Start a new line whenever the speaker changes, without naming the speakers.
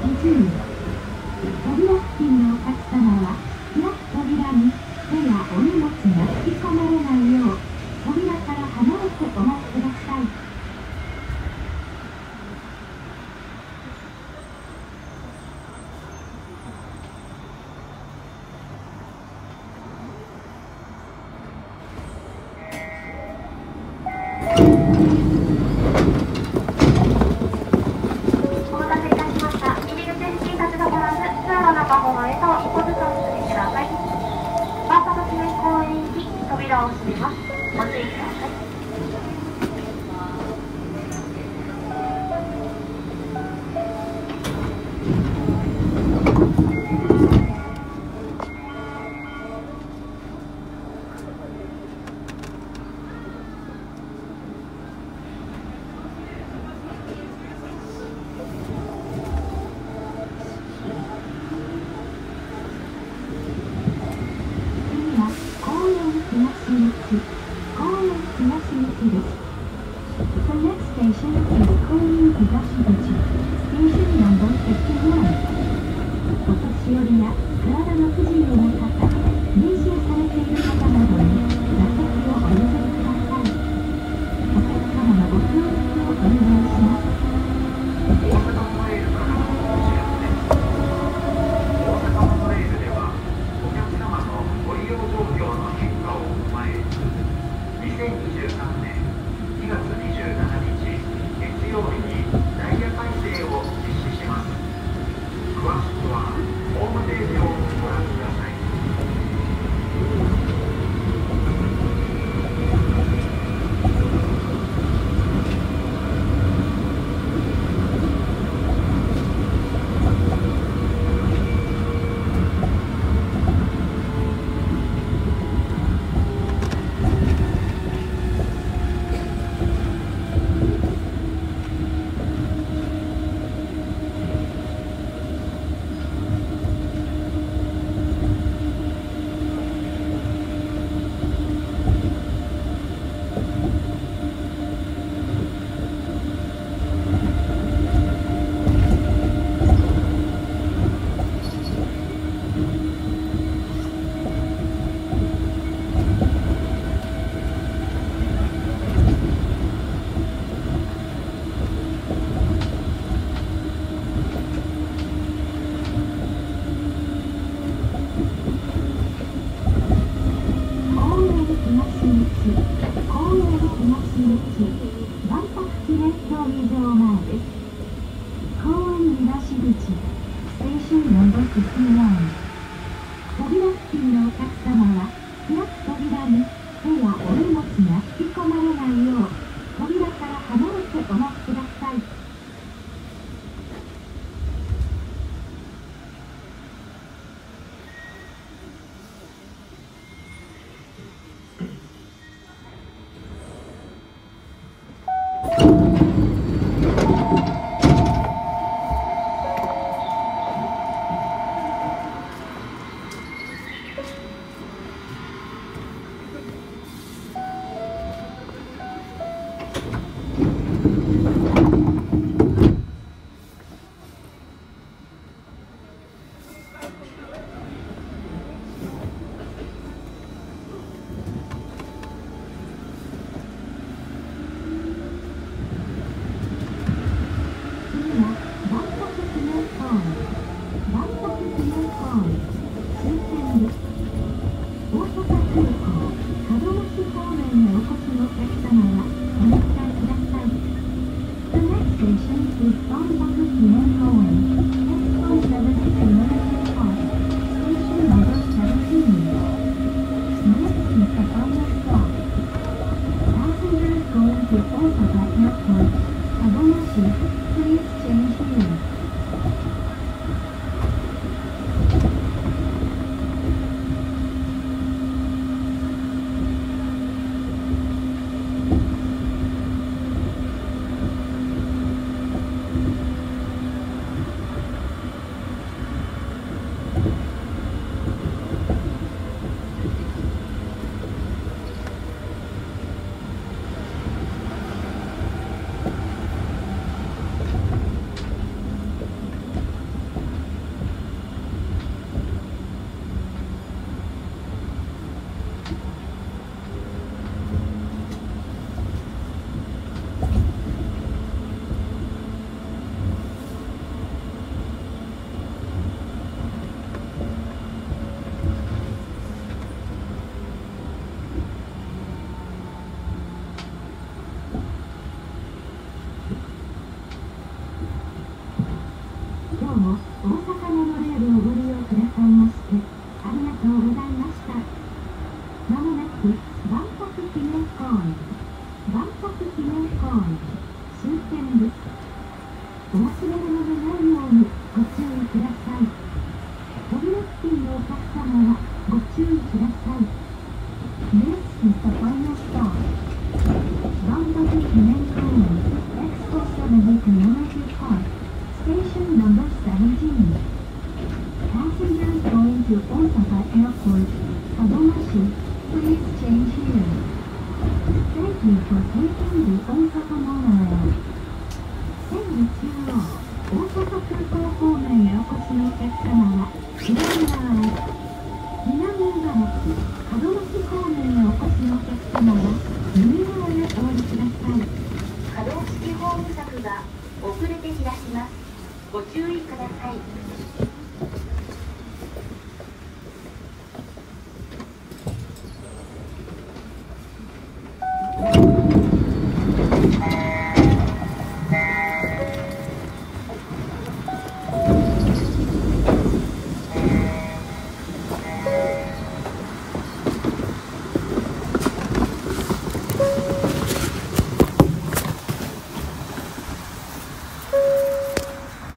注意。扉付近のお客様は、開く扉に手やお荷物が引き込まれないよう、扉から離れてお待ちください。
お待たせいたしました。入り口付近立ち止まらず、通路の中方へとお小遣いをしてください。万博記念公園行き、扉を閉めます。ご注意ください。
次は公園東口。公園東口です。The next station is 公園東口。Station number 51。お年寄りや体の不自由な方、妊娠されている方などに座席をお譲りください。お客様のご協力をお願いします。
大阪モノレールからのお知らせです。大阪モノレールでは、お客様のご利用状況の変化を踏まえ、2023年2月27日月曜日にダイヤ改正を実施します。詳しくはホームページをご覧ください。
万博記念競技場前です。公園東口、Station No. 51。扉付近のお客様は、開く扉に手やお荷物が引き込まれないよう、扉から離れてお待ちください。 ホームご注意ください。扉付近のお客様はご注意ください。This is the final stop. 万博記念公園 Expo 7 Technology Park Station number 17. Passengers going to Osaka Airport, Sadomashi, please change here. Thank you for taking the Osaka monorail. 線路中央、大阪空港方面へお越しのお客様は左側へ、南茨城、門松方面へお越しのお客様は右側へお降りください。
可動式ホーム柵が遅れて開きます。ご注意ください。